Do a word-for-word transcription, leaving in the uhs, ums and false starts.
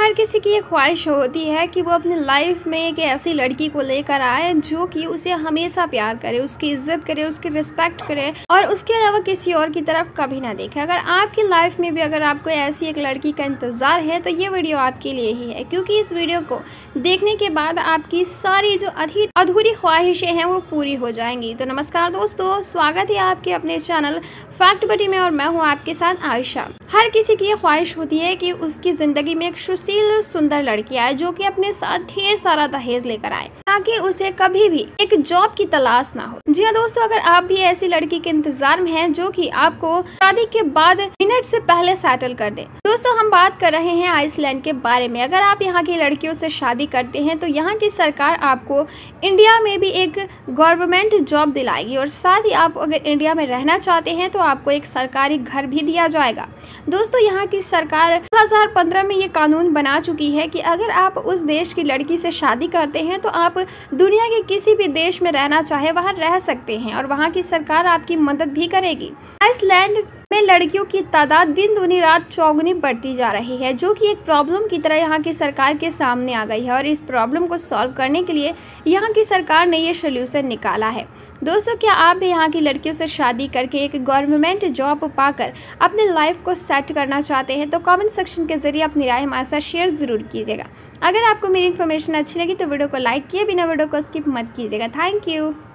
हर किसी की ये ख्वाहिश होती है कि वो अपनी लाइफ में एक ऐसी लड़की को लेकर आए जो कि उसे हमेशा प्यार करे, उसकी इज्जत करे, उसकी रिस्पेक्ट करे और उसके अलावा किसी और की तरफ कभी ना देखे। अगर आपकी लाइफ में भी अगर आपको ऐसी एक लड़की का इंतज़ार है तो ये वीडियो आपके लिए ही है, क्योंकि इस वीडियो को देखने के बाद आपकी सारी जो अधूरी ख्वाहिशें हैं वो पूरी हो जाएंगी। तो नमस्कार दोस्तों, स्वागत है आपके अपने चैनल फैक्ट बटी में और मैं हूँ आपके साथ आयशा। हर किसी की ये ख्वाहिश होती है कि उसकी ज़िंदगी में एक सुशील सुंदर लड़की आए जो कि अपने साथ ढेर सारा दहेज लेकर आए ताकि उसे कभी भी एक जॉब की तलाश ना हो। जी हाँ दोस्तों, अगर आप भी ऐसी लड़की के इंतजार में हैं जो कि आपको शादी के बाद मिनट से पहले सेटल कर दे। दोस्तों, हम बात कर रहे हैं आइसलैंड के बारे में। अगर आप यहाँ की लड़कियों से शादी करते हैं तो यहाँ की सरकार आपको इंडिया में भी एक गवर्नमेंट जॉब दिलाएगी और साथ ही आप अगर इंडिया में रहना चाहते हैं तो आपको एक सरकारी घर भी दिया जाएगा। दोस्तों, यहाँ की सरकार दो हज़ार पंद्रह में ये कानून बना चुकी है कि अगर आप उस देश की लड़की से शादी करते हैं तो आप दुनिया के किसी भी देश में रहना चाहे वहाँ रह सकते हैं और वहाँ की सरकार आपकी मदद भी करेगी। आइसलैंड में लड़कियों की तादाद दिन दूनी रात चौगुनी बढ़ती जा रही है, जो कि एक प्रॉब्लम की तरह यहाँ की सरकार के सामने आ गई है और इस प्रॉब्लम को सॉल्व करने के लिए यहाँ की सरकार ने ये सोल्यूशन निकाला है। दोस्तों, क्या आप भी यहाँ की लड़कियों से शादी करके एक गवर्नमेंट जॉब पाकर अपने लाइफ को सेट करना चाहते हैं तो कमेंट सेक्शन के जरिए अपनी राय हमारे साथ शेयर जरूर कीजिएगा। अगर आपको मेरी इन्फॉर्मेशन अच्छी लगी तो वीडियो को लाइक किए बिना वीडियो को स्किप मत कीजिएगा। Thank you.